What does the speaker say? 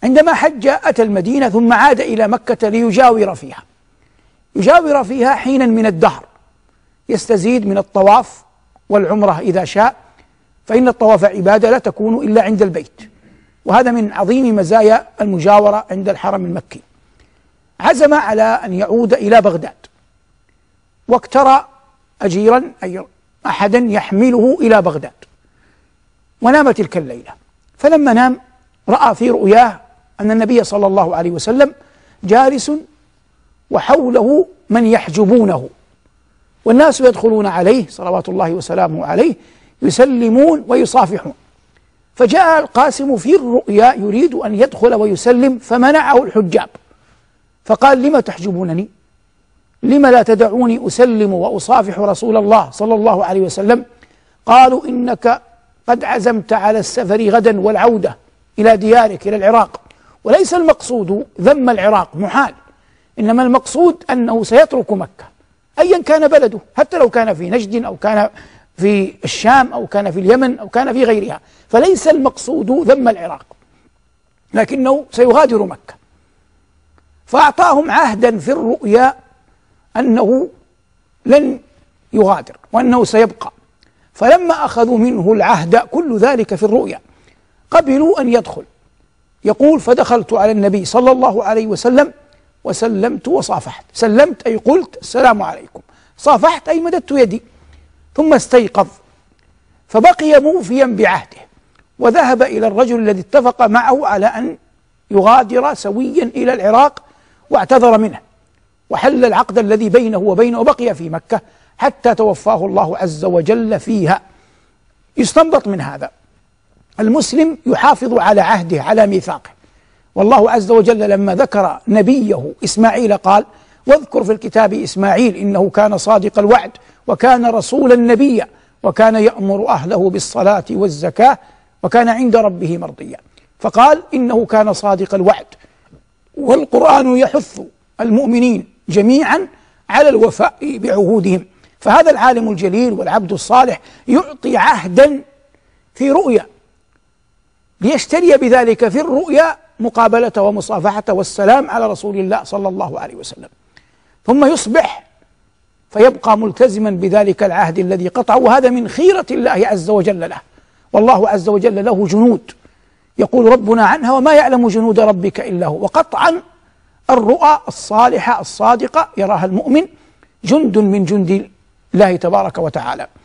عندما حج أتى المدينة ثم عاد إلى مكة ليجاور فيها، يجاور فيها حينا من الدهر، يستزيد من الطواف والعمرة إذا شاء، فإن الطواف عبادة لا تكون إلا عند البيت، وهذا من عظيم مزايا المجاورة عند الحرم المكي. عزم على أن يعود إلى بغداد، واقترى أجيرا أي أحدا يحمله إلى بغداد، ونام تلك الليلة. فلما نام رأى في رؤياه أن النبي صلى الله عليه وسلم جالس وحوله من يحجبونه، والناس يدخلون عليه صلوات الله وسلامه عليه يسلمون ويصافحون. فجاء القاسم في الرؤيا يريد أن يدخل ويسلم، فمنعه الحجاب، فقال: لم تحجبونني؟ لم لا تدعوني أسلم وأصافح رسول الله صلى الله عليه وسلم؟ قالوا: إنك قد عزمت على السفر غدا والعودة إلى ديارك إلى العراق، وليس المقصود ذم العراق، محال، إنما المقصود أنه سيترك مكة أيا كان بلده، حتى لو كان في نجد أو كان في الشام أو كان في اليمن أو كان في غيرها، فليس المقصود ذم العراق، لكنه سيغادر مكة. فأعطاهم عهدا في الرؤيا أنه لن يغادر وأنه سيبقى. فلما أخذوا منه العهد، كل ذلك في الرؤيا، قبلوا أن يدخل. يقول: فدخلت على النبي صلى الله عليه وسلم وسلمت وصافحت. سلمت أي قلت السلام عليكم، صافحت أي مددت يدي. ثم استيقظ فبقي موفيا بعهده، وذهب إلى الرجل الذي اتفق معه على أن يغادر سويا إلى العراق، واعتذر منه وحل العقد الذي بينه وبينه، وبقي في مكة حتى توفاه الله عز وجل فيها. يستنبط من هذا المسلم يحافظ على عهده على ميثاقه، والله عز وجل لما ذكر نبيه إسماعيل قال: واذكر في الكتاب إسماعيل إنه كان صادق الوعد وكان رسولا نبيا وكان يأمر أهله بالصلاة والزكاة وكان عند ربه مرضيا. فقال إنه كان صادق الوعد، والقرآن يحث المؤمنين جميعا على الوفاء بعهودهم. فهذا العالم الجليل والعبد الصالح يعطي عهدا في رؤيا ليشتري بذلك في الرؤيا مقابلة ومصافحة والسلام على رسول الله صلى الله عليه وسلم، ثم يصبح فيبقى ملتزما بذلك العهد الذي قطعه، وهذا من خيرة الله عز وجل له. والله عز وجل له جنود يقول ربنا عنها: وما يعلم جنود ربك إلا هو. وقطعا الرؤى الصالحة الصادقة يراها المؤمن جند من جند الله تبارك وتعالى.